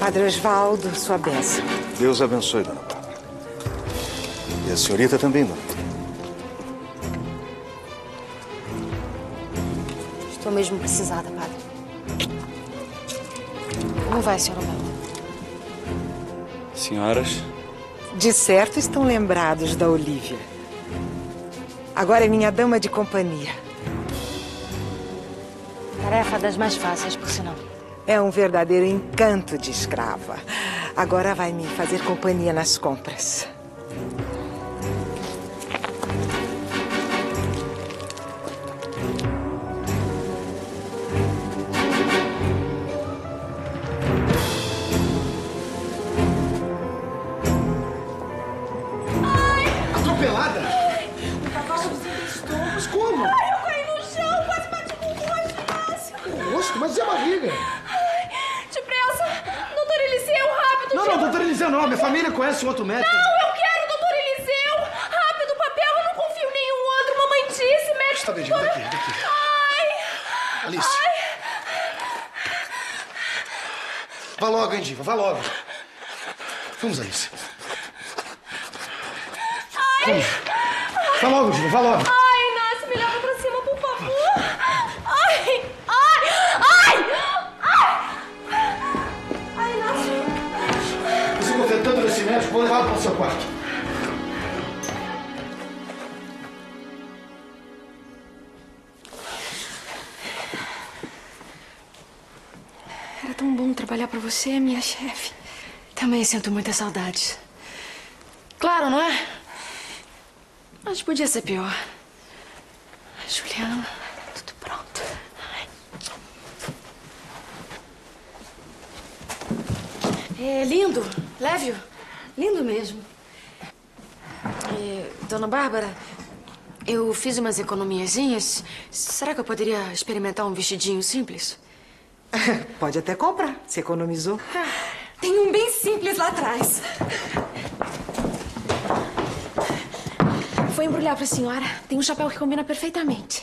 Padre Osvaldo, sua bênção. Deus abençoe, dona Bárbara. E a senhorita também, dona. Estou mesmo precisada, padre. Como vai, senhora Bárbara? Senhoras? De certo estão lembrados da Olívia. Agora é minha dama de companhia. Tarefa das mais fáceis, por sinal. É um verdadeiro encanto de escrava. Agora vai me fazer companhia nas compras. Atropelada? O cavalo desestou. Mas como? Ai, eu caí no chão, quase bati com o rosto, Inácio. O rosto? Mas e a barriga? Depressa! Doutor Eliseu, rápido! Não, doutor Eliseu não. Minha família conhece um outro médico. Não, eu quero, doutor Eliseu! Rápido, papel, eu não confio em nenhum outro. Mamãe disse, médico... Está bem, daqui. Ai! Alice. Ai! Vá logo, hein, Diva. Vá logo. Vamos, Alice. Vamos. Vá logo, Diva. Vá logo. Ai, Inácio, me leva pra cima, por favor! Ai! Ai! Ai! Ai! Ai, Inácio! Você confia tanto nesse médico, vou levá-lo para o seu quarto. Era tão bom trabalhar pra você, minha chefe. Também sinto muitas saudades. Claro, não é? Mas podia ser pior. Juliana, tudo pronto. É lindo, leve-o. Lindo mesmo. Dona Bárbara, eu fiz umas economiazinhas. Será que eu poderia experimentar um vestidinho simples? Pode até comprar. Você economizou. Tem um bem simples lá atrás. Vou embrulhar pra senhora. Tem um chapéu que combina perfeitamente.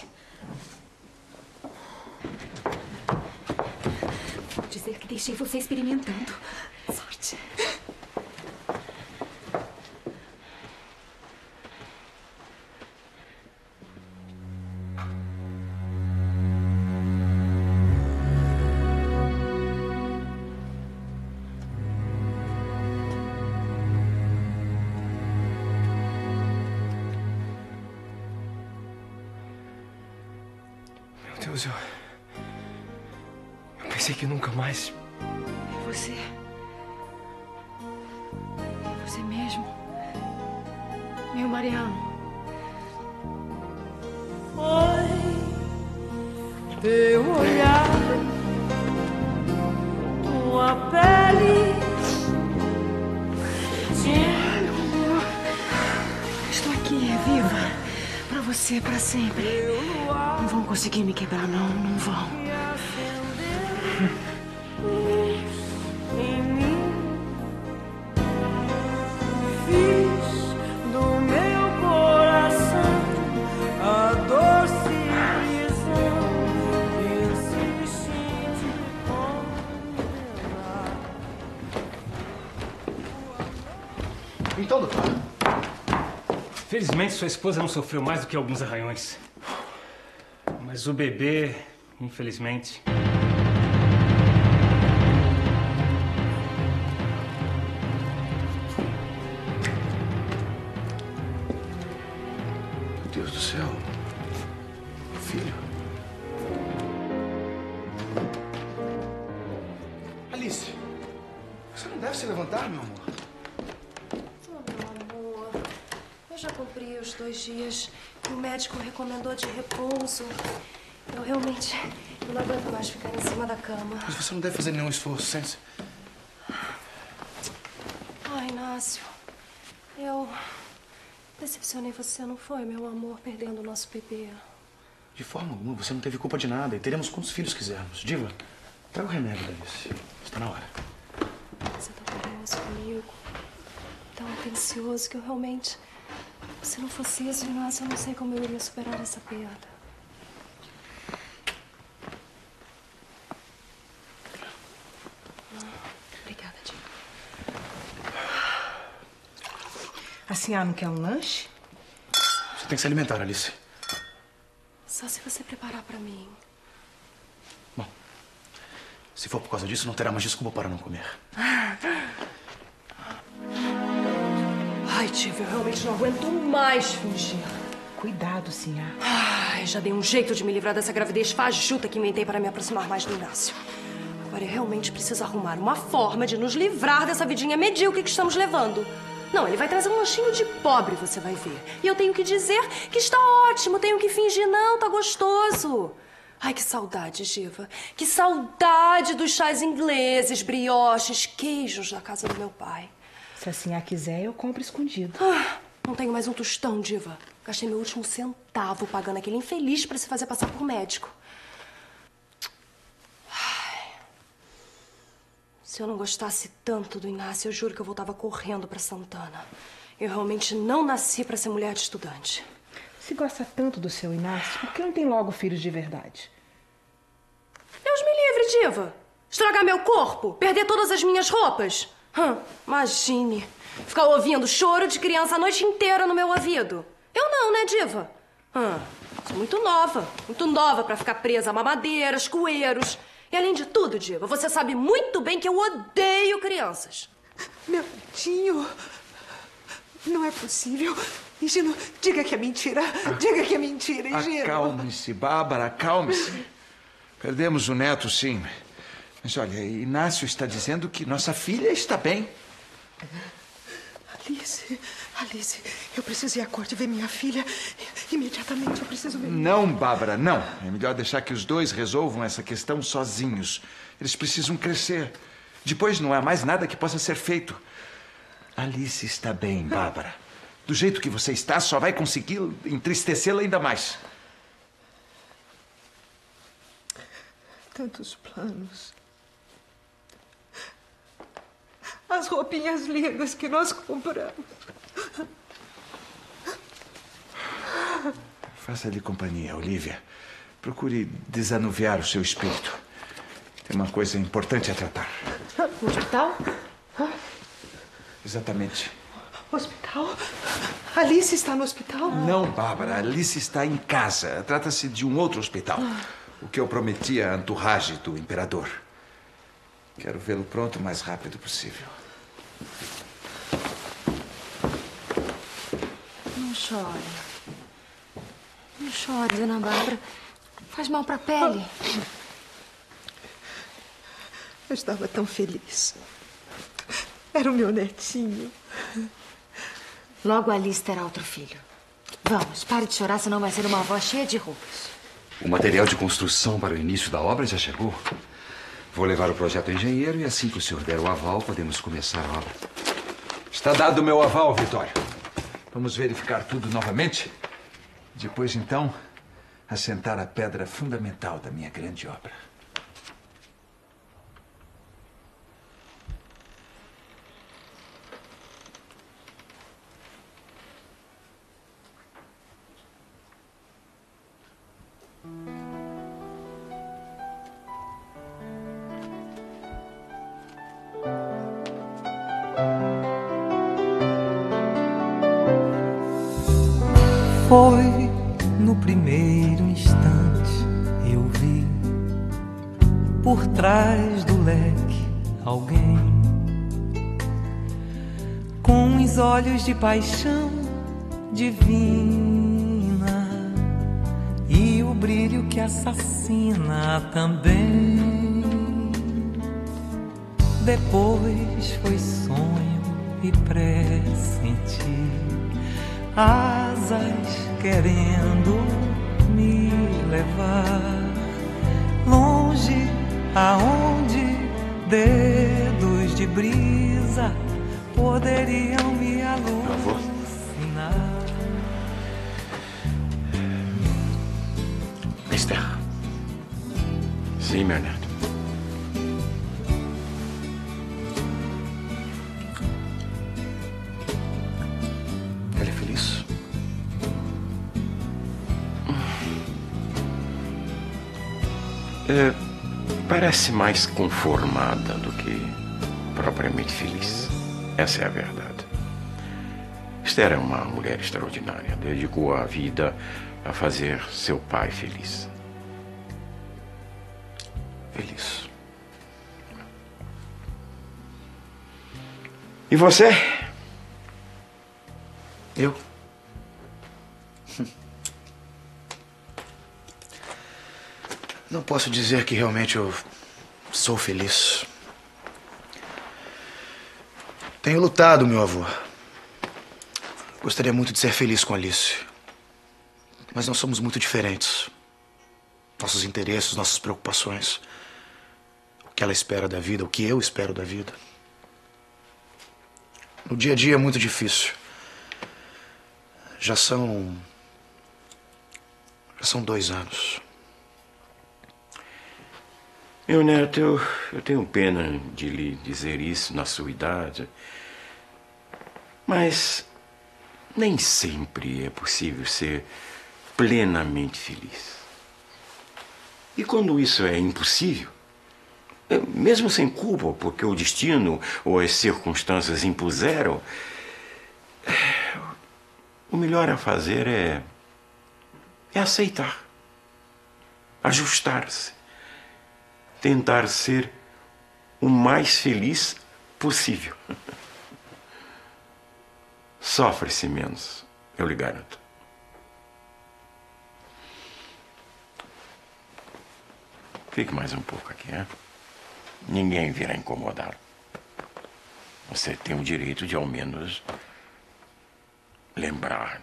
Vou dizer que deixei você experimentando. Sorte. Meu Deus, eu pensei que nunca mais... É você. É você mesmo. Meu Mariano. Foi teu olhar, tua pele. Estou aqui, viva. Pra você, pra sempre. Não vão conseguir me quebrar, não. Não vão. Em mim, fiz do meu coração a doce prisão que insiste em condenar. Então, doutor, Felizmente, sua esposa não sofreu mais do que alguns arranhões. Mas o bebê, infelizmente... meu Deus do céu. Filho. Alice, você não deve se levantar, meu amor. Meu amor, eu já cumpri os 2 dias que o médico recomendou de repouso. Eu realmente não aguento mais ficar em cima da cama. Mas você não deve fazer nenhum esforço, sente-se. Ai, Inácio, eu decepcionei você, não foi, meu amor, perdendo o nosso bebê? De forma alguma, você não teve culpa de nada e teremos quantos filhos quisermos. Diva, traga o remédio da Alice. Está na hora. Você tá curioso comigo, tão atencioso que eu realmente... Se não fosse isso, Inácio, eu não sei como eu iria superar essa perda. Obrigada. A senhora não quer um lanche? Você tem que se alimentar, Alice. Só se você preparar pra mim. Bom, se for por causa disso, não terá mais desculpa para não comer. Ai, Diva, eu realmente não aguento mais fingir. Cuidado, senhora. Ai, já dei um jeito de me livrar dessa gravidez fajuta que inventei para me aproximar mais do Inácio. Agora eu realmente preciso arrumar uma forma de nos livrar dessa vidinha medíocre que estamos levando. Não, ele vai trazer um lanchinho de pobre, você vai ver. E eu tenho que dizer que está ótimo, tenho que fingir, não, tá gostoso. Ai, que saudade, Diva. Que saudade dos chás ingleses, brioches, queijos da casa do meu pai. Se a senhora quiser, eu compro escondido. Não tenho mais um tostão, Diva. Gastei meu último centavo pagando aquele infeliz pra se fazer passar por médico. Se eu não gostasse tanto do Inácio, eu juro que eu voltava correndo pra Santana. Eu realmente não nasci pra ser mulher de estudante. Se gosta tanto do seu Inácio, por que não tem logo filhos de verdade? Deus me livre, Diva. Estragar meu corpo? Perder todas as minhas roupas? Imagine. Ficar ouvindo choro de criança a noite inteira no meu ouvido. Eu não, né, Diva? Sou muito nova pra ficar presa a mamadeiras, coeiros. E além de tudo, Diva, você sabe muito bem que eu odeio crianças. Meu netinho, não é possível. Higino, diga que é mentira. Diga que é mentira, Higino. Acalme-se, Bárbara, acalme-se. Perdemos o neto, sim. Mas olha, Inácio está dizendo que nossa filha está bem. Alice, eu preciso ir à corte ver minha filha. Imediatamente, eu preciso ver. Não, Bárbara, não. É melhor deixar que os dois resolvam essa questão sozinhos. Eles precisam crescer. Depois não há mais nada que possa ser feito. Alice está bem, Bárbara. Do jeito que você está, só vai conseguir entristecê-la ainda mais. Tantos planos. As roupinhas lindas que nós compramos. Faça-lhe companhia, Olivia. Procure desanuviar o seu espírito. Tem uma coisa importante a tratar. No hospital? Exatamente. Hospital? Alice está no hospital? Não, Bárbara. Alice está em casa. Trata-se de um outro hospital. O que eu prometi à entourage do imperador. Quero vê-lo pronto o mais rápido possível. Não chore. Não chore, dona Bárbara. Faz mal pra pele. Eu estava tão feliz. Era o meu netinho. Logo a Alice terá outro filho. Vamos, pare de chorar, senão vai ser uma avó cheia de rugas. O material de construção para o início da obra já chegou. Vou levar o projeto ao engenheiro e assim que o senhor der o aval, podemos começar a obra. Está dado o meu aval, Vitório. Vamos verificar tudo novamente. Depois, então, assentar a pedra fundamental da minha grande obra. Foi no primeiro instante eu vi por trás do leque alguém com os olhos de paixão divina e o brilho que assassina também. Depois foi sonho e pressentir asas querendo me levar longe, aonde dedos de brisa poderiam me alucinar. Esther. Sim, meu neto. Ela é feliz? Parece mais conformada do que propriamente feliz. Essa é a verdade. Esther é uma mulher extraordinária. Dedicou a vida a fazer seu pai feliz. Feliz. E você? Eu? Não posso dizer que realmente eu sou feliz. Tenho lutado, meu avô. Gostaria muito de ser feliz com Alice. Mas nós somos muito diferentes. Nossos interesses, nossas preocupações. O que ela espera da vida, o que eu espero da vida. No dia a dia é muito difícil. Já são 2 anos. Meu neto, eu tenho pena de lhe dizer isso na sua idade. Mas nem sempre é possível ser plenamente feliz. E quando isso é impossível, mesmo sem culpa, porque o destino ou as circunstâncias impuseram, o melhor a fazer é aceitar, ajustar-se, tentar ser o mais feliz possível. Sofre-se menos, eu lhe garanto. Fique mais um pouco aqui, hein? Ninguém virá incomodá-lo. Você tem o direito de, ao menos, lembrar.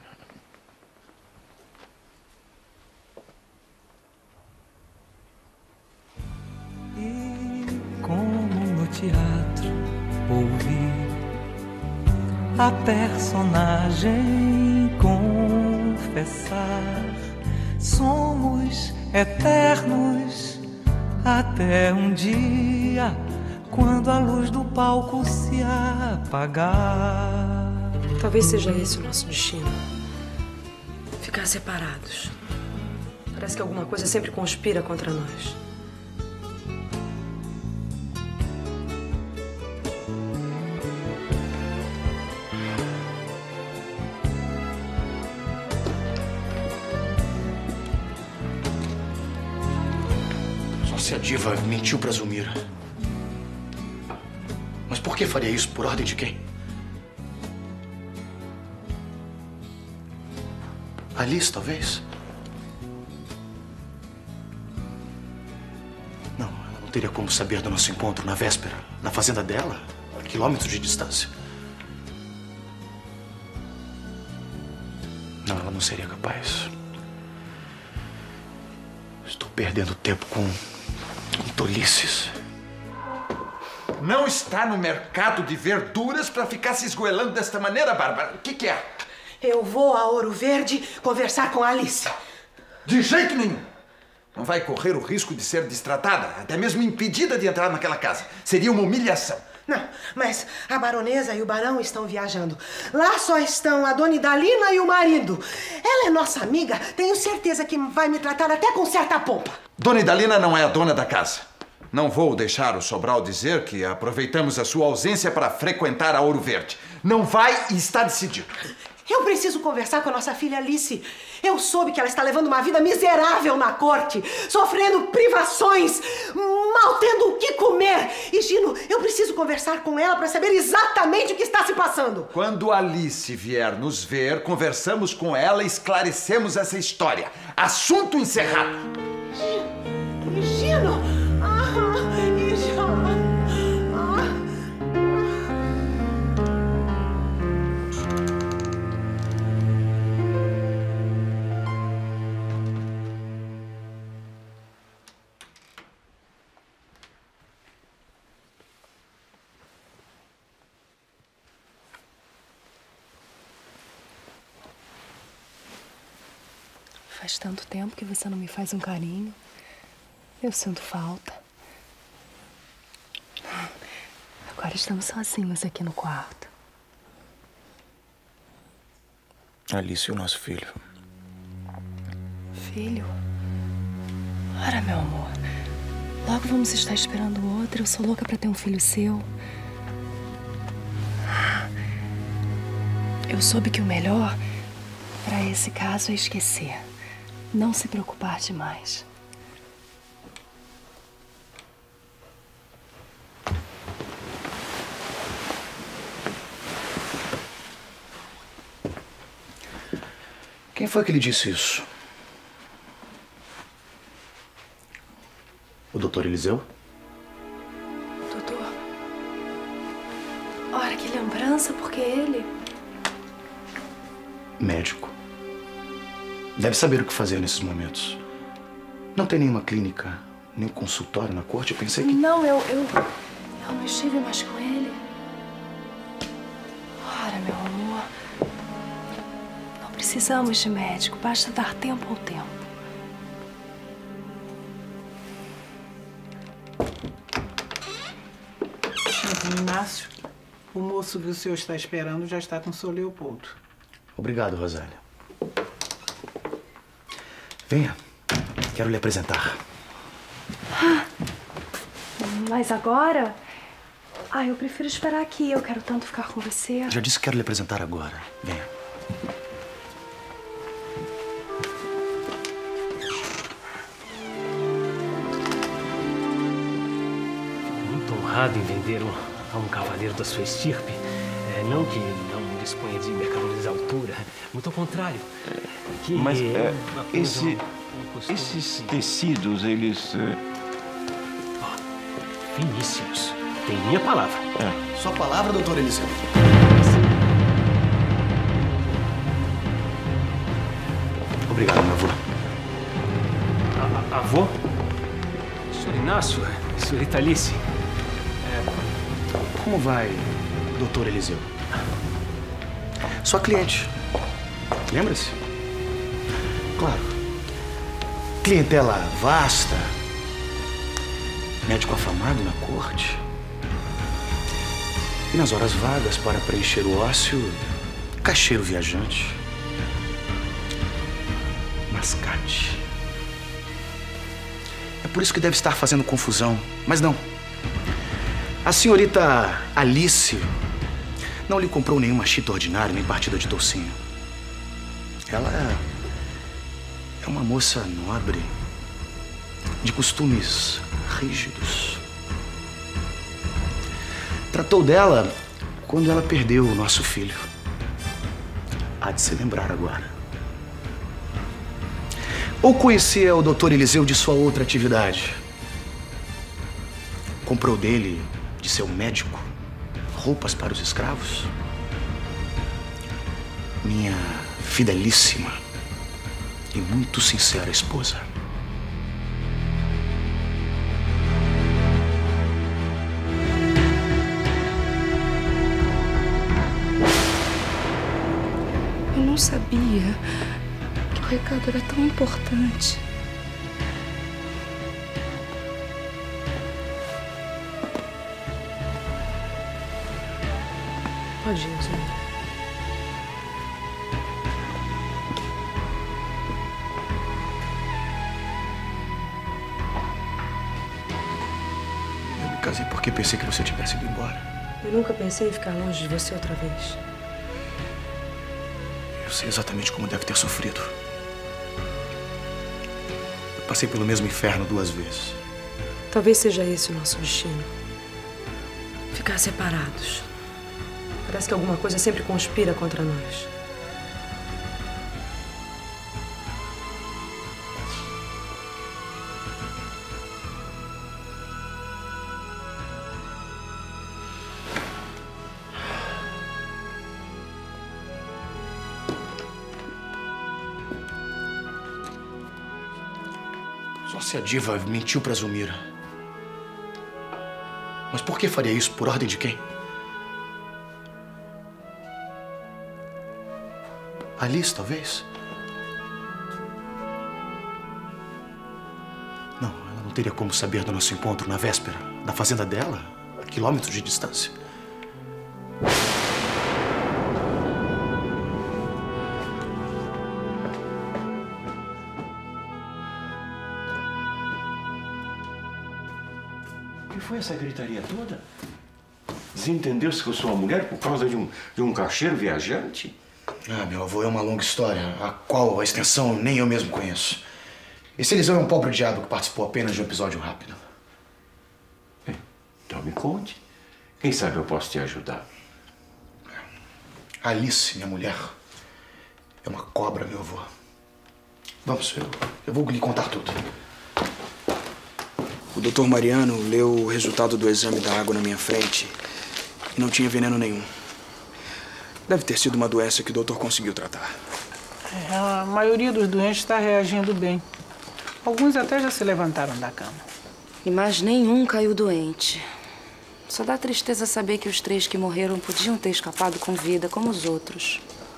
E como no teatro ouvi a personagem confessar, somos eternos até um dia, quando a luz do palco se apagar. Talvez seja esse o nosso destino. Ficar separados. Parece que alguma coisa sempre conspira contra nós. Se a diva mentiu pra Zulmira. Mas por que faria isso? Por ordem de quem? Alice, talvez? Não, ela não teria como saber do nosso encontro na véspera, na fazenda dela, a quilômetros de distância. Não, ela não seria capaz. Estou perdendo tempo com tolices. Não está no mercado de verduras para ficar se esgoelando desta maneira, Bárbara. O que é? Eu vou a Ouro Verde conversar com a Alice. De jeito nenhum. Não vai correr o risco de ser destratada, até mesmo impedida de entrar naquela casa. Seria uma humilhação. Não, mas a baronesa e o barão estão viajando. Lá só estão a dona Idalina e o marido. Ela é nossa amiga, tenho certeza que vai me tratar até com certa pompa. Dona Idalina não é a dona da casa. Não vou deixar o Sobral dizer que aproveitamos a sua ausência para frequentar a Ouro Verde. Não vai e está decidido. Eu preciso conversar com a nossa filha Alice. Eu soube que ela está levando uma vida miserável na corte, sofrendo privações, mal tendo o que comer. E, Gino, eu preciso conversar com ela para saber exatamente o que está se passando. Quando Alice vier nos ver, conversamos com ela e esclarecemos essa história. Assunto encerrado. Gino! Faz tanto tempo que você não me faz um carinho. Eu sinto falta. Agora estamos sozinhos aqui no quarto. Alice e o nosso filho. Filho? Ora, meu amor. Logo vamos estar esperando o outro. Eu sou louca pra ter um filho seu. Eu soube que o melhor para esse caso é esquecer. Não se preocupar demais. Quem foi que lhe disse isso? O doutor Eliseu? Doutor. Ora, que lembrança, porque ele... Médico. Deve saber o que fazer nesses momentos. Não tem nenhuma clínica, nem consultório na corte? Eu pensei que... Não, eu não estive mais com ele. Ora, meu amor. Não precisamos de médico. Basta dar tempo ao tempo. Inácio, o moço que o senhor está esperando já está com o senhor Leopoldo. Obrigado, Rosália. Venha. Quero lhe apresentar. Mas agora? Eu prefiro esperar aqui. Eu quero tanto ficar com você. Já disse que quero lhe apresentar agora. Venha. Muito honrado em vender a um cavaleiro da sua estirpe. Não que não disponha de mercadorias à altura. Muito ao contrário. Mas esses tecidos, eles... Finíssimos. Tem minha palavra. Sua palavra, doutor Eliseu. Obrigado, meu avô. Avô? Senhor Inácio, senhorita Alice. Como vai, doutor Eliseu? Sua cliente. Lembra-se? Claro. Clientela vasta. Médico afamado na corte. E nas horas vagas, para preencher o ócio, caixeiro viajante. Mascate. É por isso que deve estar fazendo confusão. Mas não. A senhorita Alice não lhe comprou nenhuma chita ordinária, nem partida de toucinho. Ela é uma moça nobre, de costumes rígidos. Tratou dela quando ela perdeu o nosso filho. Há de se lembrar agora. Ou conhecia o doutor Eliseu de sua outra atividade? Comprou dele, de seu médico, roupas para os escravos? Minha fidelíssima e muito sincera esposa. Eu não sabia que o recado era tão importante. Pode ir, Zé. Eu me casei porque pensei que você tivesse ido embora. Eu nunca pensei em ficar longe de você outra vez. Eu sei exatamente como deve ter sofrido. Eu passei pelo mesmo inferno 2 vezes. Talvez seja esse o nosso destino. Ficar separados. Parece que alguma coisa sempre conspira contra nós. Só se a diva mentiu pra Zulmira. Mas por que faria isso? Por ordem de quem? Alice, talvez? Não, ela não teria como saber do nosso encontro na véspera, na fazenda dela, a quilômetros de distância. O que foi essa gritaria toda? desentendeu-se com sua mulher por causa de um caixeiro viajante? Ah, meu avô, é uma longa história, a qual a extensão nem eu mesmo conheço. Esse Eliseu é um pobre diabo que participou apenas de um episódio rápido. Então me conte. Quem sabe eu posso te ajudar. Alice, minha mulher, é uma cobra, meu avô. Vamos, eu vou lhe contar tudo. O Dr. Mariano leu o resultado do exame da água na minha frente e não tinha veneno nenhum. Deve ter sido uma doença que o doutor conseguiu tratar. A maioria dos doentes está reagindo bem. Alguns até já se levantaram da cama. E mais nenhum caiu doente. Só dá tristeza saber que os 3 que morreram podiam ter escapado com vida, como os outros.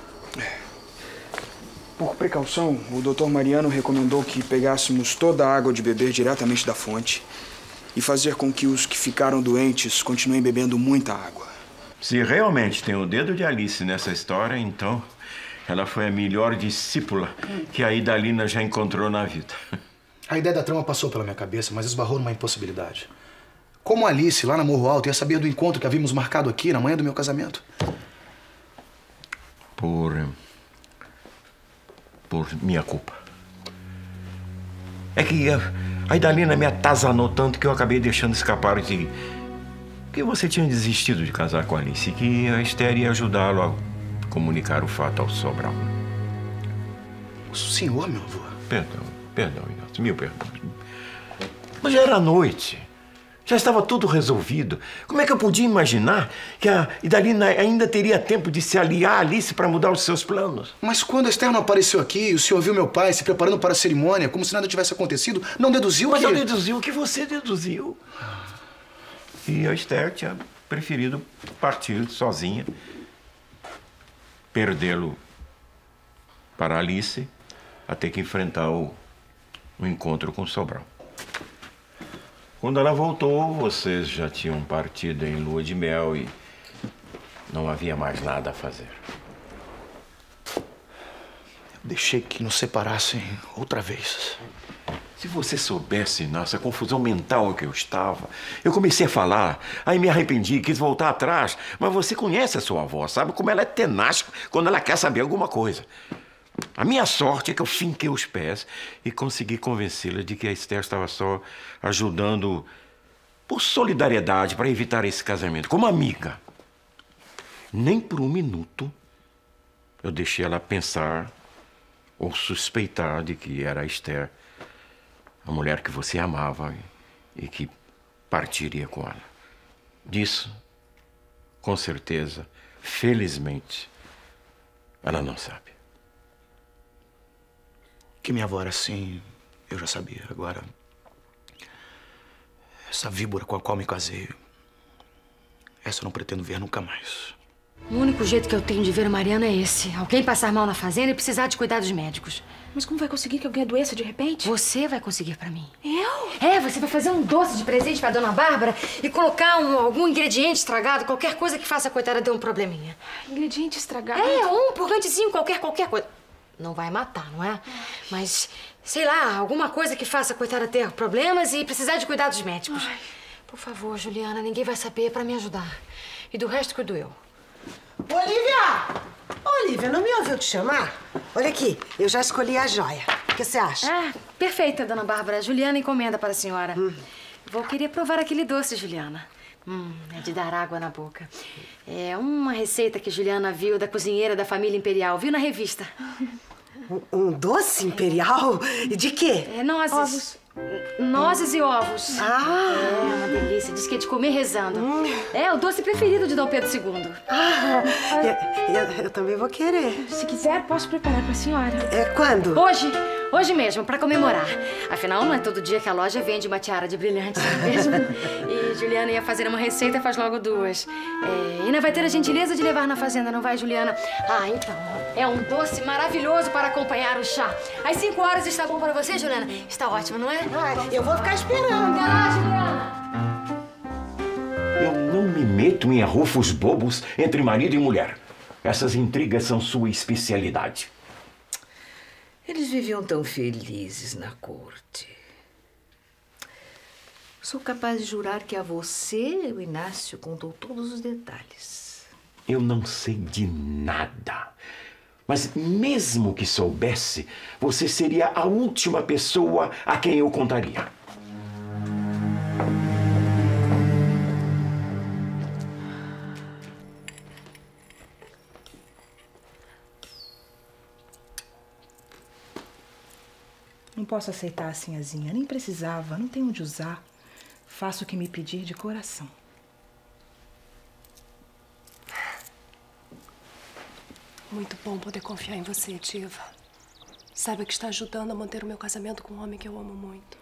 Por precaução, o Dr. Mariano recomendou que pegássemos toda a água de beber diretamente da fonte e fazer com que os que ficaram doentes continuem bebendo muita água. Se realmente tem o dedo de Alice nessa história, então ela foi a melhor discípula que a Idalina já encontrou na vida. A ideia da trama passou pela minha cabeça, mas esbarrou numa impossibilidade. Como Alice, lá na Morro Alto, ia saber do encontro que havíamos marcado aqui na manhã do meu casamento? Por minha culpa. É que a Idalina me atazanou tanto que eu acabei deixando escapar que você tinha desistido de casar com a Alice e que a Esther ia ajudá-lo a comunicar o fato ao Sobral. O senhor, meu avô? Perdão, Inácio, mil perdões. Mas já era noite. Já estava tudo resolvido. Como é que eu podia imaginar que a Idalina ainda teria tempo de se aliar a Alice para mudar os seus planos? Mas quando a Esther não apareceu aqui, o senhor viu meu pai se preparando para a cerimônia, como se nada tivesse acontecido, não deduziu Mas que... eu deduzi o que você deduziu. E a Esther tinha preferido partir sozinha, perdê-lo para Alice, a ter que enfrentar o encontro com o Sobral. Quando ela voltou, vocês já tinham partido em lua de mel e não havia mais nada a fazer. Eu deixei que nos separassem outra vez. Se você soubesse, Inácio, a confusão mental em que eu estava. Eu comecei a falar, aí me arrependi, quis voltar atrás. Mas você conhece a sua avó, sabe como ela é tenaz quando ela quer saber alguma coisa. A minha sorte é que eu finquei os pés e consegui convencê-la de que a Esther estava só ajudando por solidariedade para evitar esse casamento, como amiga. Nem por um minuto eu deixei ela pensar ou suspeitar de que era a Esther, a mulher que você amava e que partiria com ela. Disso, com certeza, felizmente, ela não sabe. Que minha avó era assim, eu já sabia. Agora, essa víbora com a qual me casei, essa eu não pretendo ver nunca mais. O único jeito que eu tenho de ver o Mariano é esse. Alguém passar mal na fazenda e precisar de cuidados médicos. Mas como vai conseguir que alguém adoeça de repente? Você vai conseguir pra mim. Eu? É, você vai fazer um doce de presente pra Dona Bárbara e colocar algum ingrediente estragado, qualquer coisa que faça a coitada ter um probleminha. Ingrediente estragado? É, um purgantezinho, qualquer coisa. Não vai matar, não é? Mas, sei lá, alguma coisa que faça a coitada ter problemas e precisar de cuidados médicos. Ai. Por favor, Juliana, ninguém vai saber pra me ajudar. E do resto cuido eu. Olivia! Olivia, não me ouviu te chamar? Olha aqui, eu já escolhi a joia. O que você acha? Ah, perfeita, Dona Bárbara. Juliana encomenda para a senhora. Vou querer provar aquele doce, Juliana. É de dar água na boca. É uma receita que Juliana viu da cozinheira da família imperial. Viu na revista. Um doce imperial? E de quê? É nozes. Ovos. Nozes e ovos. Ah! É uma delícia. Diz que é de comer rezando. É o doce preferido de Dom Pedro II. Ah, eu também vou querer. Se quiser, posso preparar pra senhora. É quando? Hoje. Hoje mesmo, pra comemorar. Afinal, não é todo dia que a loja vende uma tiara de brilhantes, não é mesmo? E Juliana ia fazer uma receita, faz logo duas. E ainda vai ter a gentileza de levar na fazenda, não vai, Juliana? Ah, então, é um doce maravilhoso para acompanhar o chá. Às 5 horas está bom para você, Juliana? Está ótimo, não é? Ah, eu vou ficar esperando. Até lá, Juliana! Eu não me meto em arrufos bobos entre marido e mulher. Essas intrigas são sua especialidade. Eles viviam tão felizes na corte. Sou capaz de jurar que a você, o Inácio, contou todos os detalhes. Eu não sei de nada. Mas mesmo que soubesse, você seria a última pessoa a quem eu contaria. Não posso aceitar a sinhazinha. Nem precisava, não tenho onde usar. Faço o que me pedir de coração. Muito bom poder confiar em você, Diva. Saiba que está ajudando a manter o meu casamento com um homem que eu amo muito.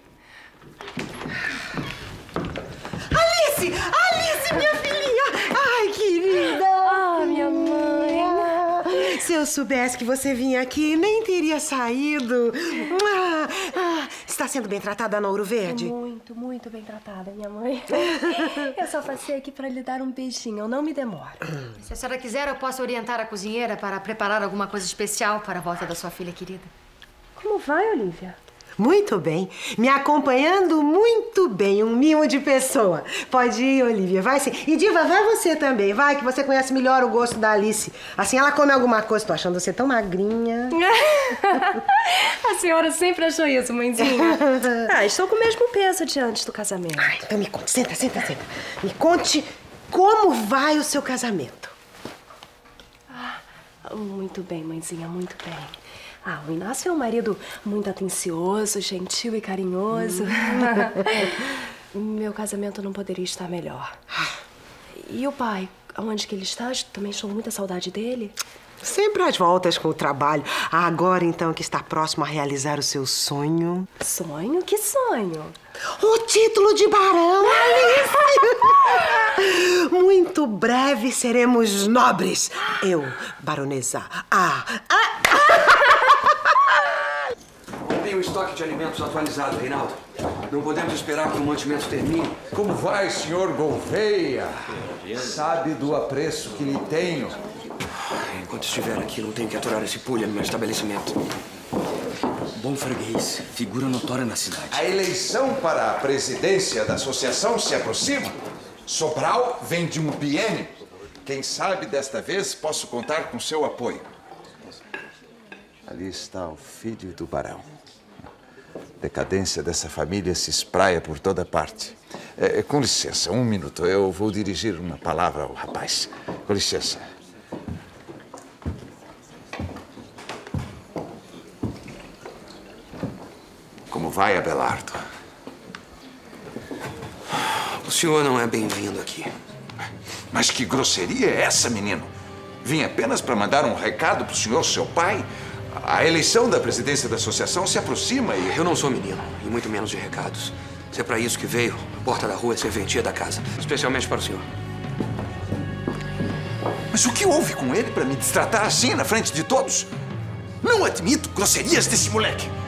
Alice! Alice, minha filhinha! Ai, querida! Ah, minha mãe! Se eu soubesse que você vinha aqui, nem teria saído. Está sendo bem tratada na Ouro Verde? Muito, muito bem tratada, minha mãe. Eu só passei aqui para lhe dar um beijinho. Eu não me demoro. Se a senhora quiser, eu posso orientar a cozinheira para preparar alguma coisa especial para a volta da sua filha querida. Como vai, Olivia? Muito bem. Me acompanhando muito bem. Um mimo de pessoa. Pode ir, Olivia. Vai sim. E, Diva, vai você também. Vai, que você conhece melhor o gosto da Alice. Assim ela come alguma coisa. Tô achando você tão magrinha. A senhora sempre achou isso, mãezinha. Estou com o mesmo peso de antes do casamento. Então me conte. Senta. Me conte como vai o seu casamento. Muito bem, mãezinha, muito bem. O Inácio é um marido muito atencioso, gentil e carinhoso. Meu casamento não poderia estar melhor. E o pai? Aonde que ele está? Também estou com muita saudade dele. Sempre às voltas com o trabalho. Agora, então, que está próximo a realizar o seu sonho. Sonho? Que sonho? O título de barão, Alice! Muito breve seremos nobres. Eu, baronesa. Tem o estoque de alimentos atualizado, Reinaldo. Não podemos esperar que o mantimento termine. Como vai, senhor Gouveia? Sabe do apreço que lhe tenho? Enquanto estiver aqui, não tenho que aturar esse pulha no meu estabelecimento. Bom freguês, figura notória na cidade. A eleição para a presidência da associação se aproxima. Sobral vem de um biênio. Quem sabe desta vez posso contar com seu apoio. Ali está o filho do barão. A decadência dessa família se espraia por toda parte. Com licença, um minuto. Eu vou dirigir uma palavra ao rapaz. Com licença. Como vai, Abelardo? O senhor não é bem-vindo aqui. Mas que grosseria é essa, menino? Vim apenas para mandar um recado pro senhor, seu pai. A eleição da presidência da associação se aproxima e... Eu não sou menino, e muito menos de recados. Se é para isso que veio, a porta da rua é serventia da casa. Especialmente para o senhor. Mas o que houve com ele para me destratar assim na frente de todos? Não admito grosserias desse moleque.